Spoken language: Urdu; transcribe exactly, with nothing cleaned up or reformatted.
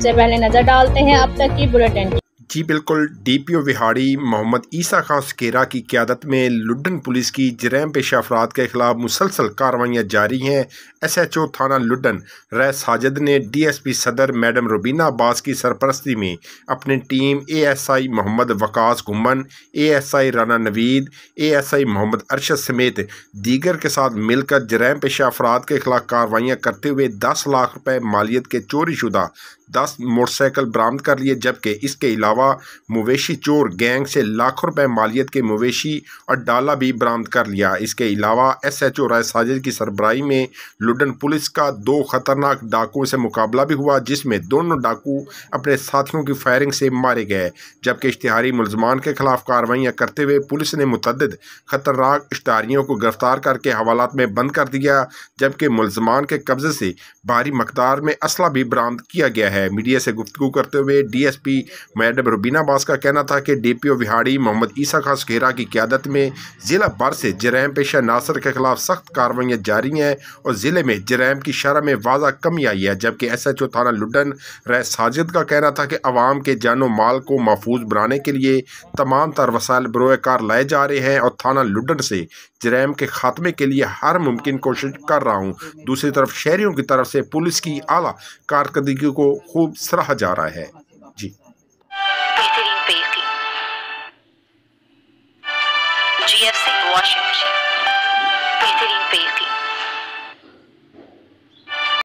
سب سے پہلے نظر ڈالتے ہیں اب تک کی بلیٹن۔ جی بالکل، D P O Vehari Muhammad Isa Khan Sukhera کی قیادت میں لڈن پولیس کی جرائم پیشہ افراد کے خلاف مسلسل کارروائیاں جاری ہیں۔ ایس ایچ او تھانہ لڈن رائے ساجد نے ڈی ایس پی صدر میڈم روبینہ عباس کی سرپرستی میں اپنی team A S I Muhammad Waqas Ghumman, A S I Rana Naveed, A S I Muhammad Arshad سمیت دیگر کے ساتھ مل کر جرائم پیشہ افراد کے خلاف کارروائیاں کرتے ہوئے دس لاکھ روپے مالیت کے چوری شدہ دس موٹر سائیکل برآمد کر لیے، جبکہ اس کے علاوہ مویشی چور گینگ سے لاکھوں روپے مالیت کے مویشی اور ڈالا بھی برآمد کر لیا۔ اس کے علاوہ S H O Rai Sajid کی سربراہی میں لڈن پولیس کا دو خطرناک ڈاکوؤں سے مقابلہ بھی ہوا، جس میں دونوں ڈاکو اپنے ساتھیوں کی فائرنگ سے مارے گئے، جبکہ اشتہاری ملزمان کے خلاف کارروائیاں کرتے ہوئے پولیس نے متعدد خطرناک اشتہاریوں کو گرفتار کر کے حوالات میں بند کر دیا، جبکہ ملزمان کے قبضے سے بھاری مقدار میں اسلحہ بھی برآمد کیا گیا ہے۔ میڈیا سے گفتگو کرتے ہوئے D S P madam Rubina Abbas کا کہنا تھا کہ D P O Vehari Muhammad Isa Khan Sukhera کی قیادت میں ضلع بھر سے جرائم پیشہ عناصر کے خلاف سخت کارروائیاں جاری ہیں اور ضلع میں جرائم کی شرح میں واضح کمی آئی ہے، جبکہ ایس ایچ او تھانہ لڈن رائے ساجد کا کہنا تھا کہ عوام کے جان و مال کو محفوظ بنانے کے لیے تمام تر وسائل بروئے کار لائے جا رہے ہیں اور تھانہ لڈن سے جرائم کے خاتمے کے لیے ہر ممکن کوشش کر رہا ہوں۔ دوسری طرف شہریوں کی طرف سے پولیس کی اعلیٰ کارکردگی کو خوب سراہا جا رہا ہے۔